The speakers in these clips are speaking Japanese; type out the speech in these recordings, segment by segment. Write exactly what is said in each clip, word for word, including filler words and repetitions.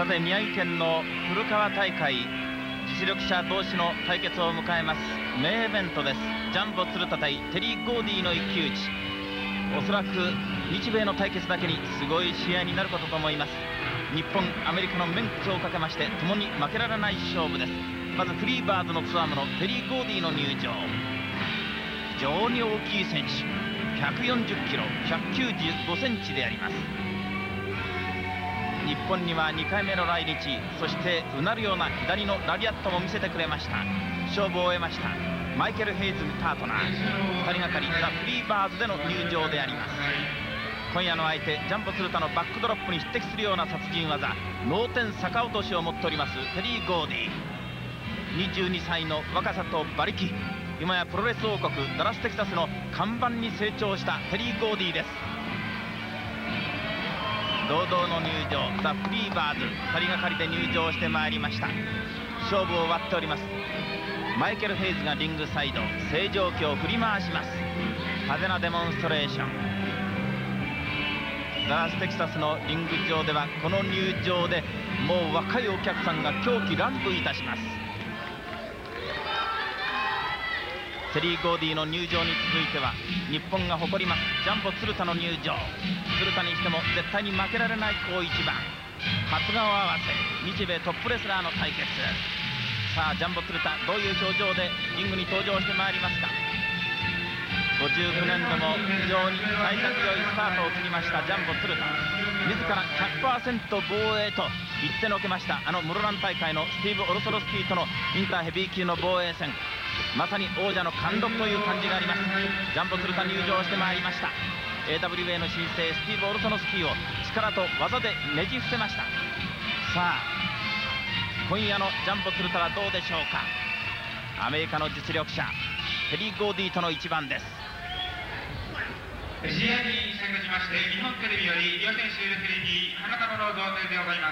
て宮城県の古川大会、実力者同士の対決を迎えます。名イベントです。ジャンボ鶴田対テリー・ゴーディの一騎打ち。おそらく日米の対決だけにすごい試合になることと思います。日本アメリカのメンツをかけまして共に負けられない勝負です。まずフリーバーズのツアームのテリー・ゴーディの入場。非常に大きい選手、ひゃくよんじゅっキロ、ひゃくきゅうじゅうごセンチであります。日本にはにかいめの来日、そしてうなるような左のラリアットも見せてくれました。勝負を終えましたマイケル・ヘイズパートナー、ふたりがかりザ・フリーバーズでの入場であります。今夜の相手、ジャンボ鶴田のバックドロップに匹敵するような殺人技、脳天逆落としを持っておりますテリー・ゴーディ。にじゅうにさいの若さと馬力、今やプロレス王国ダラス・テキサスの看板に成長したテリー・ゴーディです。堂々の入場、ザ・フリーバーズ、ふたりがかりで入場してまいりました。勝負を割っております。マイケル・ヘイズがリングサイド、星条旗を振り回します。派手なデモンストレーション。ダラス・テキサスのリング上ではこの入場でもう若いお客さんが狂喜乱舞いたします。テリー・ゴーディの入場に続いては日本が誇りますジャンボ鶴田の入場。鶴田にしても絶対に負けられない好一番、初顔合わせ、日米トップレスラーの対決。さあジャンボ鶴田、どういう表情でリングに登場してまいりますか。ごじゅうきゅうねん度も非常に幸先良いスタートを切りましたジャンボ鶴田。自ら ひゃくパーセント 防衛と言ってのけました。あの室蘭大会のスティーブ・オルソロスキーとのインターヘビー級の防衛戦、まさに王者の貫禄という感じがあります。ジャンボ鶴田入場してまいりました。 エーダブリューエー の新星スティーブ・オルソノスキーを力と技でねじ伏せました。さあ今夜のジャンボ鶴田はどうでしょうか。アメリカの実力者テリー・ゴーディとの一番です。 試合に先立ちまして日本テレビより両選手テレビ花束の贈呈でございます。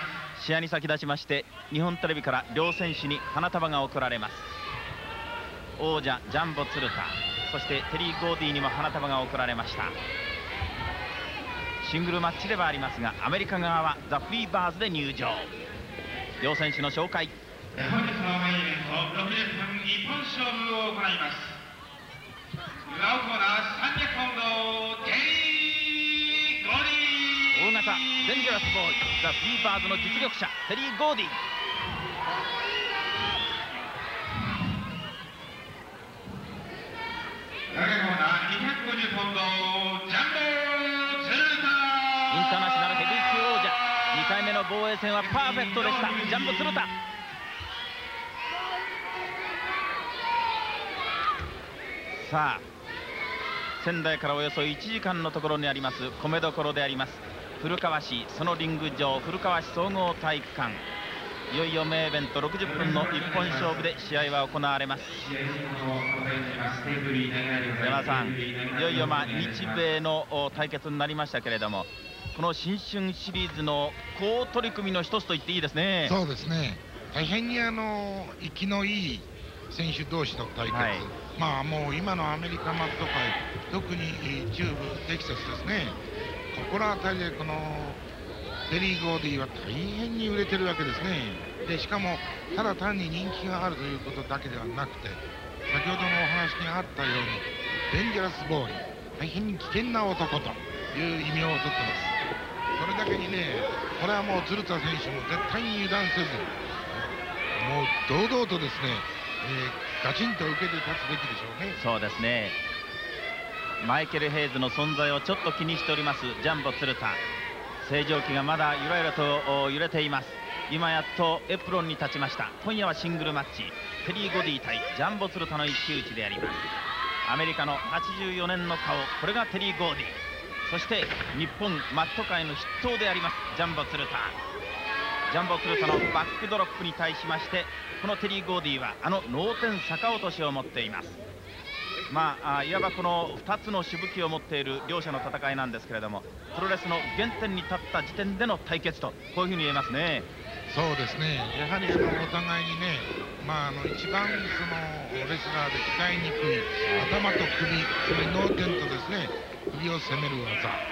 試合に先立ちまして日本テレビから両選手に花束が贈られます。王者ジャンボ鶴田、そしてテリー・ゴーディにも花束が贈られました。シングルマッチではありますがアメリカ側はザ・フリーバーズで入場。両選手の紹介。 本日のメインイベントろくじゅっぷん一本勝負を行います。裏コーナーさんびゃくポンドテリー・ゴーディ。 大型デンジャラスボーイ、ザ・フリーバーズの実力者テリー・ゴーディ。 裏コーナーにひゃくごじゅうポンドジャンボ鶴田。 インターナショナルヘビー級王者、にかいめの防衛戦はパーフェクトでしたジャンボ鶴田。さあ仙台からおよそいちじかんのところにあります米どころであります古川市、そのリング上古川市総合体育館。いよいよ名イベントろくじゅっぷんの一本勝負で試合は行われます。山田さん、いよいよまあ日米の対決になりましたけれども、この新春シリーズの好取り組みの一つと言っていいですね。 そうですね、大変にあの息のいい選手同士の対決、はい、まあもう今のアメリカマット界、特に中部テキサスですね、ここら辺りでこのテリー・ゴーディは大変に売れてるわけですね。でしかもただ単に人気があるということだけではなくて、先ほどのお話にあったようにデンジャラスボーイ、大変に危険な男という異名を取ってます。それだけにね、これはもう鶴田選手も絶対に油断せず、もう堂々とですね、えー、ガチンと受けて立つべきでしょうね。 そうですね、マイケル・ヘイズの存在をちょっと気にしておりますジャンボ鶴田。星条旗がまだゆらゆらと揺れています。今やっとエプロンに立ちました。今夜はシングルマッチ、テリー・ゴディ対ジャンボ鶴田の一騎打ちであります。アメリカのはちじゅうよねんの顔、これがテリー・ゴーディ。そして日本マット界の筆頭でありますジャンボ鶴田。ジャンボ鶴田のバックドロップに対しまして、このテリー・ゴーディはあの脳天逆落としを持っています。まあ、いわばこのふたつのしぶきを持っている両者の戦いなんですけれども、プロレスの原点に立った時点での対決と、こういうふうに言えますね。 そうですね、やはりあのお互いにね、まあ、あの一番そのレスラーで使いにくい頭と首、それ脳天とですね、首を攻める技、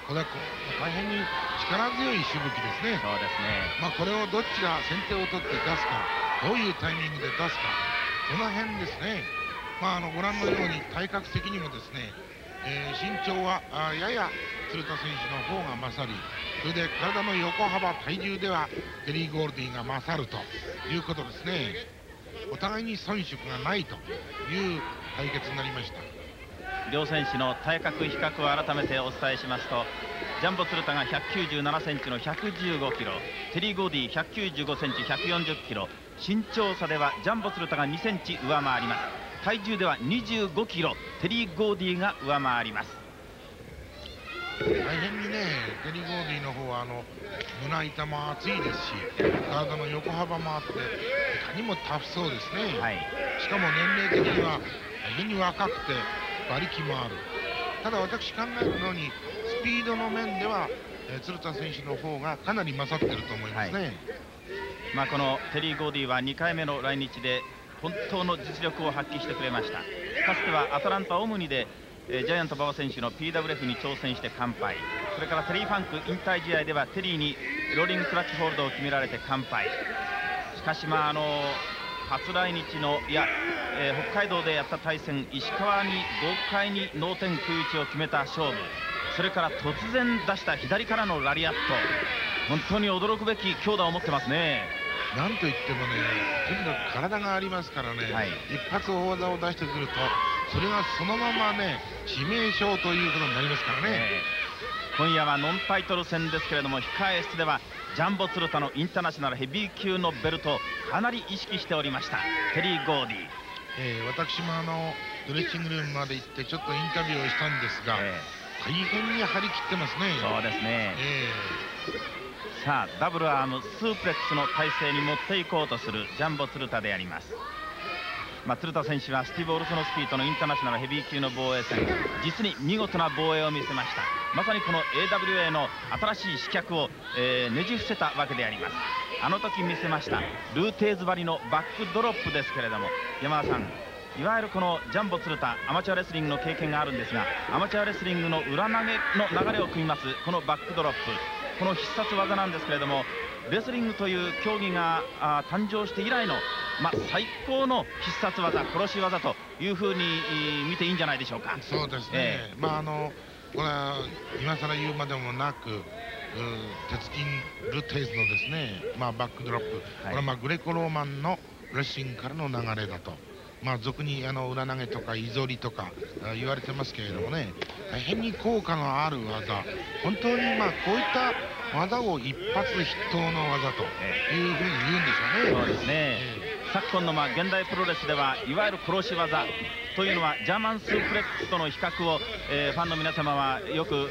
これはこう大変に力強いしぶきですね。 そうですね。 まあこれをどっちが先手を取って出すか、どういうタイミングで出すか、その辺ですね。まああのご覧のように体格的にもですね、えー、身長はあやや鶴田選手の方が勝り、それで体の横幅体重ではテリー・ゴールディが勝るということですね。お互いに遜色がないという対決になりました。 両選手の体格比較を改めてお伝えしますと、ジャンボ鶴田がひゃくきゅうじゅうななセンチのひゃくじゅうごキロ、テリー・ゴーディひゃくきゅうじゅうごセンチひゃくよんじゅっキロ、身長差ではジャンボ鶴田がにセンチ上回ります。体重ではにじゅうごキロ、テリー・ゴーディが上回ります。 大変にね、テリー・ゴーディの方はあの胸板も厚いですし、体の横幅もあって、いかにもタフそうですね。 はい、 しかも年齢的には大変に若くて馬力もある。ただ私考えるのにスピードの面では、えー、鶴田選手の方がかなり勝ってると思いますね。はい、 まあこのテリー・ゴーディはにかいめの来日で本当の実力を発揮してくれました。かつてはアトランタ・オムニで、えー、ジャイアント馬場選手の ピーダブリューエフ に挑戦して完敗。それからテリー・ファンク引退試合ではテリーにローリングクラッチホールドを決められて完敗。しかしまああの初来日のいや、えー、北海道でやった対戦、石川に豪快に脳天空打ちを決めた勝負、それから突然出した左からのラリアット、本当に驚くべき強打を持ってますね。 なんといってもね、とにかく体がありますからね、はい、一発大技を出してくると、それがそのままね、致命傷ということになりますからね。えー、今夜はノンタイトル戦ですけれども、控え室ではジャンボ鶴田のインターナショナルヘビー級のベルトをかなり意識しておりましたテリー・ゴーディ。 えー、私もあのドレッシングルームまで行ってちょっとインタビューをしたんですが、えー、大変に張り切ってますね。 そうですね。 えー、さあダブルアームスープレックスの体勢に持っていこうとするジャンボ鶴田であります。まあ、鶴田選手はスティーブ・オルソノスキーとのインターナショナルヘビー級の防衛戦、実に見事な防衛を見せました。まさにこの エーダブリューエー の新しい刺客を、えー、ねじ伏せたわけであります。あの時見せましたルーテーズ張りのバックドロップですけれども、山田さん、いわゆるこのジャンボ鶴田、アマチュアレスリングの経験があるんですが、アマチュアレスリングの裏投げの流れを組みますこのバックドロップ、この必殺技なんですけれども、レスリングという競技があ誕生して以来の、まあ、最高の必殺技、殺し技というふうに見ていいんじゃないでしょうか。 そうですね、えー、まああのこれは今更言うまでもなく、鉄筋ルテーズのですね、まあ、バックドロップ、はい、これはまあグレコローマンのレスリングからの流れだと、まあ俗にあの裏投げとか居反りとか言われてますけれどもね、大変に効果のある技、本当にまあこういった技を一発筆頭の技というふうに言うんでしょうね。 そうですね、えー昨今のまあ現代プロレスではいわゆる殺し技というのはジャーマンスープレックスとの比較を、えー、ファンの皆様はよく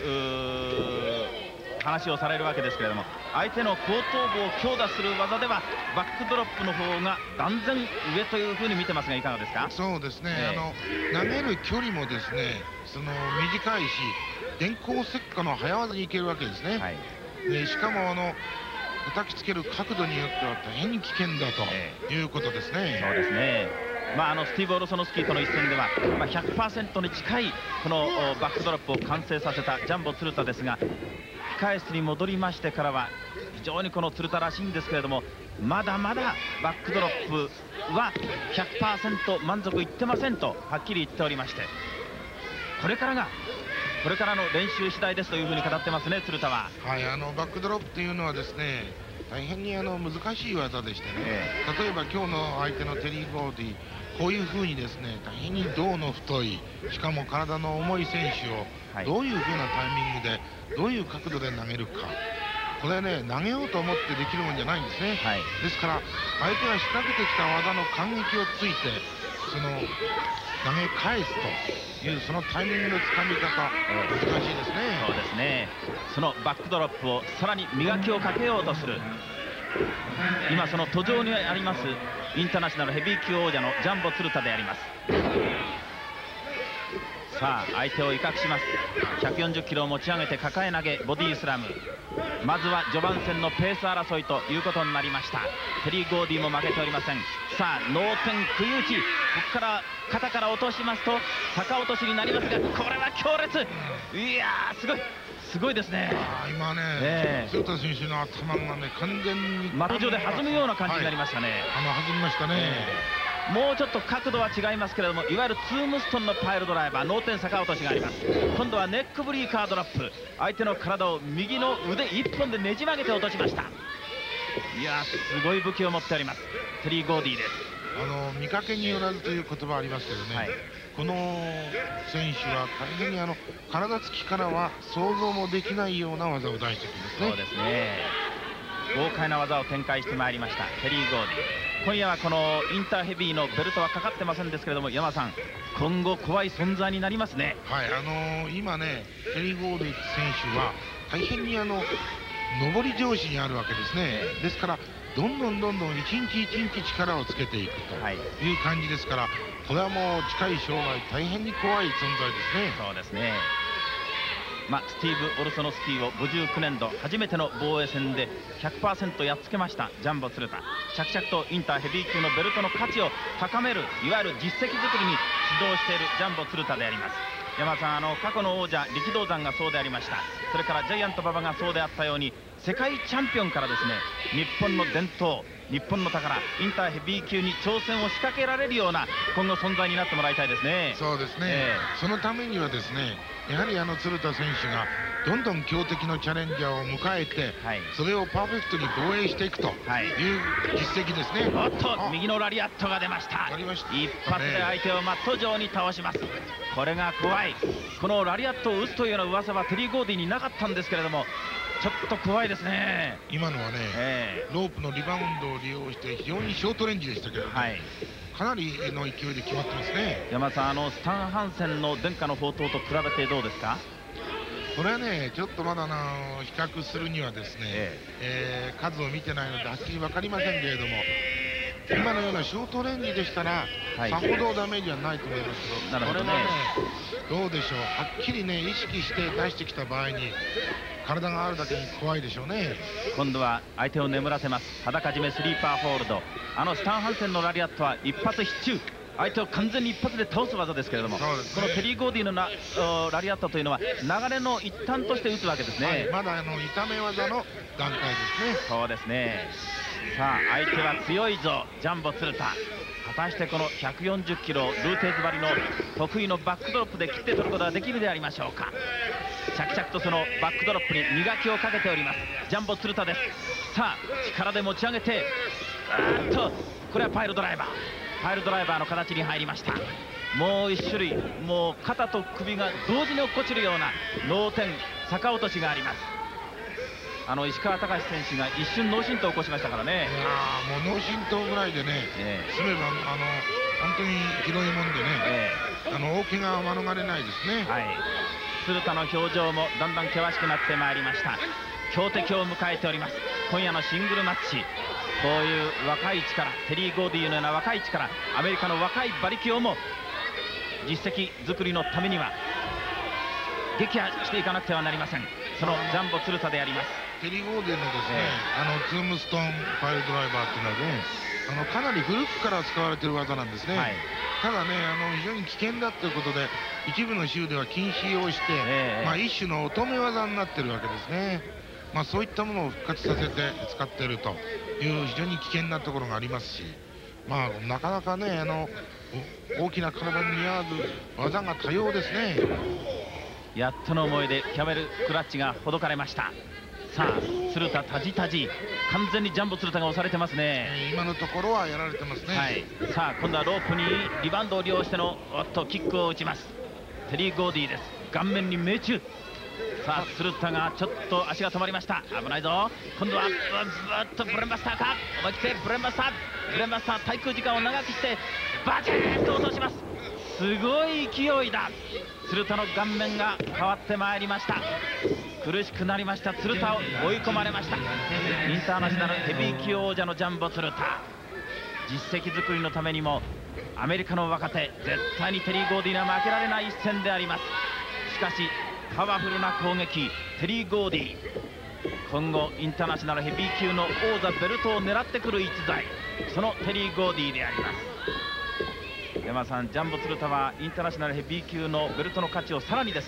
話をされるわけですけれども、相手の後頭部を強打する技ではバックドロップの方が断然上というふうに見てますが、いかがですか。 そうですね、えー、あの投げる距離もですね、その短いし電光石火の早技にいけるわけですね。はい、でしかもあの叩きつける角度によっては大変に危険だということですね。 そうですね。まあ、あのスティーブ・オルソノスキーとの一戦では、まあ、ひゃくパーセント に近いこのバックドロップを完成させたジャンボ鶴田ですが、控え室に戻りましてからは非常にこの鶴田らしいんですけれども、まだまだバックドロップは ひゃくパーセント 満足いってませんとはっきり言っておりまして、これからがこれからの練習次第ですというふうに語ってますね、鶴田は。 はい、あのバックドロップというのはですね、大変にあの難しい技でしてね、ええ、例えば今日の相手のテリー・ゴーディ、こういうふうにですね、大変に胴の太い、しかも体の重い選手をどういうふうなタイミングでどういう角度で投げるか、これね、投げようと思ってできるもんじゃないんですね。はい、ですから相手が仕掛けてきた技の感激をついてその投げ返すというそのタイミングのつかみ方、難しいですね。 そうですね。そのバックドロップをさらに磨きをかけようとする、今その途上にありますインターナショナルヘビー級王者のジャンボ鶴田であります。さあ相手を威嚇します。ひゃくよんじゅっキロを持ち上げて抱え投げボディスラム、まずは序盤戦のペース争いということになりました。テリー・ゴーディも負けておりません。さあ脳天食い打ち、ここから肩から落としますと逆落としになりますが、これは強烈、いやーすごいすごいですね。 あ今ね、 ええ鶴田選手の頭がね完全に的上で弾むような感じになりましたね。 はい、あの弾みましたね、 えーもうちょっと角度は違いますけれども、いわゆるツームストンのパイルドライバー、脳天逆落としがあります。今度はネックブリーカードラップ、相手の体を右の腕いっぽんでねじ曲げて落としました。いやすごい武器を持っております、テリー・ゴーディーです。 あの見かけによらずという言葉ありますけどね、はい、この選手は大変にあの体つきからは想像もできないような技を出してきますね。 そうですね、豪快な技を展開してまいりましたテリー・ゴーディー。今夜はこのインターヘビーのベルトはかかってませんですけれども、山さん今後怖い存在になりますね。 はい、あのー、今ねテリー・ゴーディー選手は大変にあの上り調子にあるわけですね。ですからどんどんどんどん一日一日力をつけていくという感じですから、これはもう近い将来大変に怖い存在ですね。 そうですね、まあ、スティーブ・オルソノスキーをごじゅうきゅうねんど初めての防衛戦で ひゃくパーセント やっつけましたジャンボ鶴田。着々とインターヘビー級のベルトの価値を高める、いわゆる実績作りに指導しているジャンボ鶴田であります。山田さん、あの過去の王者力道山がそうでありました。それからジャイアント馬場がそうであったように、世界チャンピオンからですね、日本の伝統、日本の宝、インターヘビー級に挑戦を仕掛けられるような今後存在になってもらいたいですね。 そうですね、えー、そのためにはですね、やはりあの鶴田選手がどんどん強敵のチャレンジャーを迎えて、はい、それをパーフェクトに防衛していくという実績ですね。 おっと右のラリアットが出ました。一発で相手をマット上に倒します。これが怖い。このラリアットを打つというような噂はテリー・ゴーディーになかったんですけれども、ちょっと怖いですね。 今のはね、えー、ロープのリバウンドを利用して非常にショートレンジでしたけど、ね、はい、かなりの勢いで決まってますね。 山田さん、あのスタン・ハンセンの伝家の宝刀と比べてどうですか？ これはね、ちょっとまだな比較するにはですね、えええー、数を見てないのではっきり分かりませんけれども、今のようなショートレンジでしたら、はい、さほどダメージはないと思いますけど、これはね、どうでしょう、はっきりね意識して出してきた場合に体があるだけに怖いでしょうね。 今度は相手を眠らせます。裸締めスリーパーホールド。あのスタン・ハンセンのラリアットは一発必中、相手を完全に一発で倒す技ですけれども、ね、このテリー・ゴーディーのなラリアットというのは流れの一端として打つわけですね、はい、 まだあの痛め技の段階ですね。 そうですね。さあ相手は強いぞジャンボ鶴田。果たしてこのひゃくよんじゅっキロルーテーズ張りの得意のバックドロップで切って取ることができるでありましょうか。着々とそのバックドロップに磨きをかけておりますジャンボ鶴田です。さあ力で持ち上げて、あーっとこれはパイルドライバーパイルドライバーの形に入りました。もう一種類、もう肩と首が同時に落っこちるような脳天逆落としがあります。あの石川隆選手が一瞬脳震盪を起こしましたからね。 いやもう脳震盪ぐらいでね、えー、済めばあの本当に広いもんでね、えー、あの大怪我は免れないですね。 はい、鶴田の表情もだんだん険しくなってまいりました。強敵を迎えております今夜のシングルマッチ。こういう若い力、テリー・ゴーディーのような若い力、アメリカの若い馬力をも実績作りのためには撃破していかなくてはなりません。そのジャンボ鶴田であります。 テリー・ゴーディーのですね、えー、あのツームストーンパイルドライバーっていうのはね、あのかなり古くから使われている技なんですね、はい、ただねあの非常に危険だということで一部の州では禁止をして、えーまあ、一種の乙女技になっているわけですね。まあ、そういったものを復活させて使っているという非常に危険なところがありますし、まあ、なかなかねあの大きな体に似合わず技が多様ですね。 やっとの思いでキャメルクラッチがほどかれました。さあ鶴田タジタジ、完全にジャンボ鶴田が押されてますね、 えー、今のところはやられてますね、 はい、さあ今度はロープにリバウンドを利用してのおっとキックを打ちます。テリー・ゴーディーです。顔面に命中。さあ鶴田がちょっと足が止まりました。危ないぞ。今度はぶっとブレンバスターか、思い切ってブレンバスターブレンバスター滞空時間を長くしてバチーンと落とします。すごい勢いだ。鶴田の顔面が変わってまいりました。苦しくなりました鶴田を追い込まれました。インターナショナルヘビー級王者のジャンボ鶴田、実績作りのためにもアメリカの若手絶対にテリー・ゴーディーには負けられない一戦であります。しかしパワフルな攻撃、テリー・ゴーディー、今後インターナショナルヘビー級の王座ベルトを狙ってくる逸材、そのテリー・ゴーディーであります。山田さん、ジャンボ鶴田はインターナショナルヘビー級のベルトの価値をさらにですね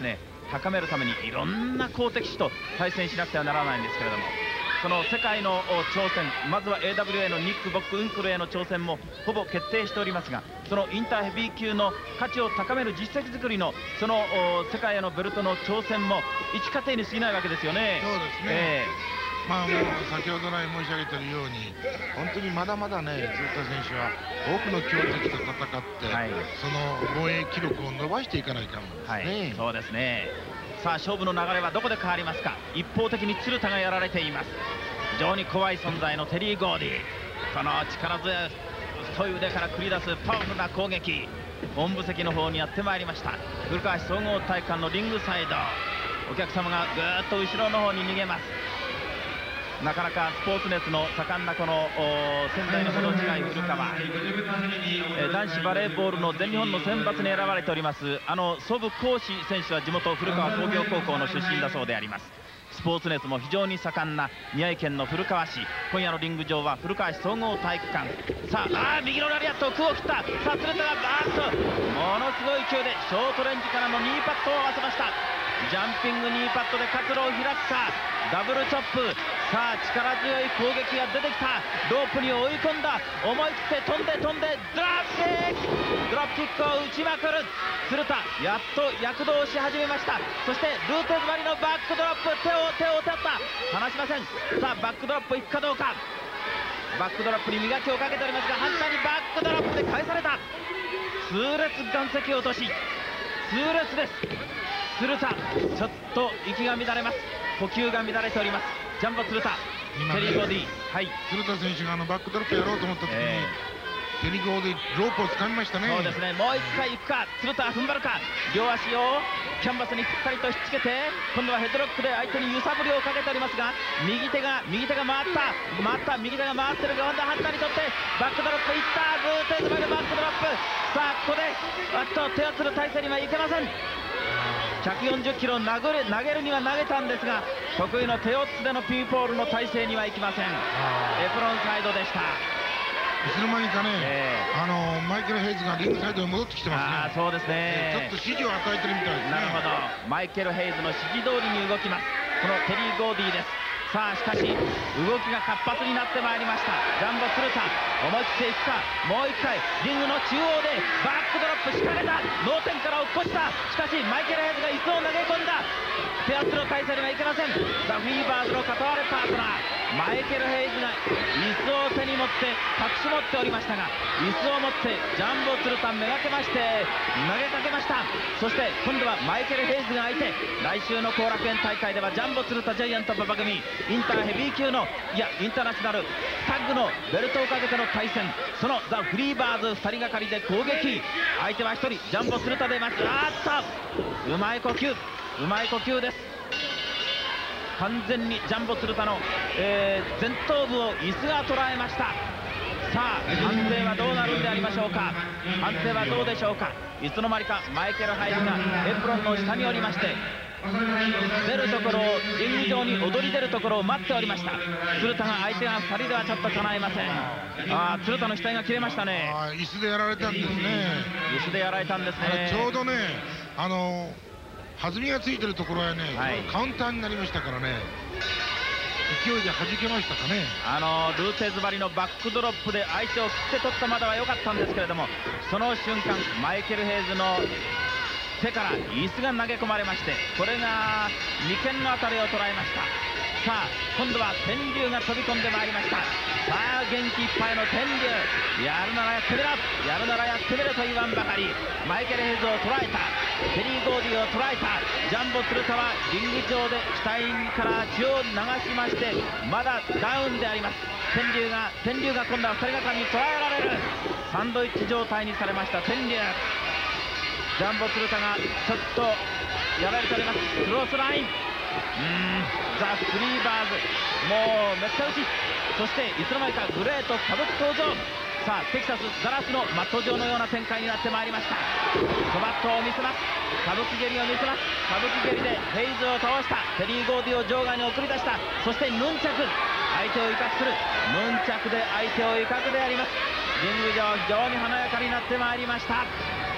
高めるためにいろんな好敵手と対戦しなくてはならないんですけれども、その世界の挑戦、まずは エーダブリューエー のニック・ボック・ウンクルへの挑戦もほぼ決定しておりますが、そのインターヘビー級の価値を高める実績作りのその世界へのベルトの挑戦も一過程に過ぎないわけですよね。 そうですね、えー、まあもう先ほど来申し上げているように、本当にまだまだね、鶴田選手は多くの強敵と戦って、はい、その防衛記録を伸ばしていかないかんですね、はい、 そうですね。さあ勝負の流れはどこで変わりますか。一方的に鶴田がやられています。非常に怖い存在のテリー・ゴーディ、この力強い太い腕から繰り出すパワフルな攻撃、本部席の方にやってまいりました。古川市総合体育館のリングサイド、お客様がぐーっと後ろの方に逃げます。なかなかスポーツ熱の盛んなこの仙台のほど近い古川、え男子バレーボールの全日本の選抜に選ばれておりますあの祖父浩志選手は地元古川工業高校の出身だそうであります。スポーツ熱も非常に盛んな宮城県の古川市、今夜のリング上は古川市総合体育館。さあ、あ右のラリアットを空を切った。さあ鶴田がバーッとものすごい勢いでショートレンジからのニーパットを合わせました。ジャンピングニーパットで活路を開くか、ダブルチョップ。さあ力強い攻撃が出てきた。ロープに追い込んだ。思い切って飛んで飛んでドラップキック、ドラップキックを打ちまくる鶴田、やっと躍動し始めました。そしてルーテズバリのバックドロップ、手を手を打った離しません。さあバックドロップいくかどうか。バックドロップに磨きをかけておりますが、反対にバックドロップで返された。痛烈岩石落とし、痛烈です。鶴田ちょっと息が乱れます。呼吸が乱れております。ジャンボ鶴田、テリー・ゴーディ、はい、 鶴田選手があのバックドロップやろうと思った時に、えー、テリー・ゴーディロープを掴みましたね。 そうですね、もう一回行くか。鶴田踏ん張るか。両足をキャンバスにぴったりとひっつけて、今度はヘッドロックで相手に揺さぶりをかけておりますが、右手が右手が回った回った右手が回ってるが、今度は反対にとってバックドロップいった。ルーテーズバイのバックドロップ。さあここであっと手をつる体勢にはいけません。ひゃくよんじゅっキロ投げる投げるには投げたんですが、得意の手四つでのピーポールの体勢にはいきません。エプロンサイドでした。 いつの間にかね、えー、あのマイケル・ヘイズがリングサイドに戻ってきてますね。 あそうですね、 えー、ちょっと指示を与えてるみたいですね。 なるほど、マイケル・ヘイズの指示通りに動きますこのテリー・ゴーディです。さあしかし動きが活発になってまいりました。ジャンボ鶴田思い切っていくか。もういっかいリングの中央でバックドロップ仕掛けた。脳天から落っこした。しかしマイケル・ヘイズが椅子を投げ込んだ。手厚の体勢にはいけません。ザ・フィーバーズの片割れパートナーマイケル・ヘイズが椅子を手に持って隠し持っておりましたが、椅子を持ってジャンボ鶴田めがけまして投げかけました。そして今度はマイケル・ヘイズが相手。来週の後楽園大会ではジャンボ鶴田ジャイアント馬場組インターヘビー級のいやインターナショナルタッグのベルトをかけての対戦、そのザ・フリーバーズふたりがかりで攻撃。相手はひとりジャンボ鶴田で待つ。あーっとうまい呼吸、うまい呼吸です。完全にジャンボ鶴田の、えー、前頭部を椅子が捉えました。さあ判定はどうなるんでありましょうか。判定はどうでしょうか。いつの間にかマイケル・ハイズがエプロンの下におりまして、出るところをリング上に踊り出るところを待っておりました。鶴田が相手がふたりではちょっと叶えません。ああ鶴田の額が切れましたね。 あ椅子でやられたんですね。 椅子でやられたんですね。 ちょうどねあの弾みがついてるところはね、はい、カウンターになりましたからね、勢いで弾けましたかね。 あのルーテーズバリのバックドロップで相手を切って取ったまでは良かったんですけれども、その瞬間マイケル・ヘイズの手から椅子が投げ込まれまして、これが眉間の辺りを捉えました。さあ今度は天竜が飛び込んでまいりました。さあ元気いっぱいの天竜、やるならやってみろ、やるならやってみろと言わんばかり、マイケル・ヘイズを捉えた、テリー・ゴーディを捉えた。ジャンボ鶴田はリング上で額から血を流しまして、まだダウンであります。天竜が天竜が今度はふたりがかりに捉えられる。サンドイッチ状態にされました天竜。ジャンボ鶴田がちょっとやられております。クロスライン、うーんザ・フリーバーズもうめった打ち。そしていつの間にかグレート歌舞伎登場。さあテキサスガラスのマット上のような展開になってまいりました。コバットを見せます。歌舞伎蹴りを見せます。歌舞伎蹴りでヘイズを倒した。テリー・ゴーディを場外に送り出した。そしてヌンチャク、相手を威嚇する。ヌンチャクで相手を威嚇であります。リング上非常に華やかになってまいりました。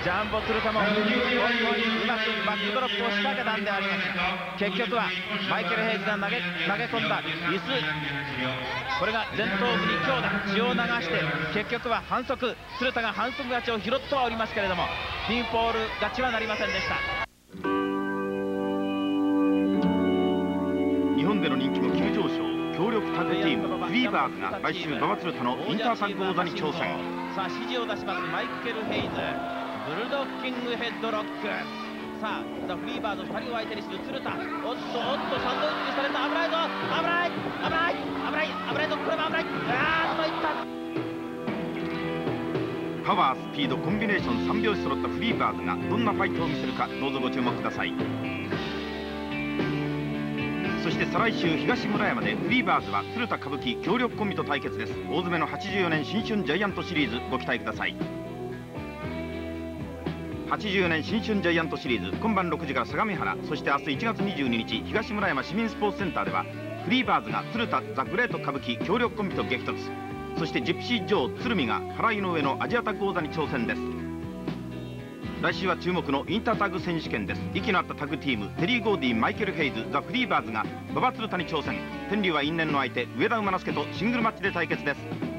ジャンボ鶴田も本当にうまくバックドロップを仕掛けたんでありますが、結局はマイケル・ヘイズが投げ投げ込んだ椅子、これが前頭部に強打、血を流して結局は反則、鶴田が反則勝ちを拾ってはおりますけれども、ピンフォール勝ちはなりませんでした。 日本での人気も急上昇、強力タッグチームフリーバーズが来週馬場鶴田のインタータッグ王座に挑戦。 さあ指示を出しますマイケル・ヘイズ、ブルドッキングヘッドロック。さあザ・フリーバーズふたりを相手にする鶴田、おっとおっとサンドイッチにされた、危ないぞ危ない危ない危ない危ないぞ、これも危ない、あーっといった。 パワースピードコンビネーションさん拍子揃ったフリーバーズがどんなファイトを見せるか、どうぞご注目ください。そして再来週東村山でフリーバーズは鶴田歌舞伎協力コンビと対決です。大詰めのはちじゅうよねん新春ジャイアントシリーズご期待ください。はちじゅうよねん新春ジャイアントシリーズ今晩ろくじから相模原、そして明日いちがつにじゅうににち東村山市民スポーツセンターではフリーバーズが鶴田ザ・グレート歌舞伎協力コンビと激突、そしてジプシー女王鶴見が払いの上のアジアタッグ王座に挑戦です。来週は注目のインタータッグ選手権です。息の合ったタッグチームテリー・ゴーディー、マイケル・ヘイズ、ザ・フリーバーズが馬場鶴田に挑戦。天竜は因縁の相手上田馬之助とシングルマッチで対決です。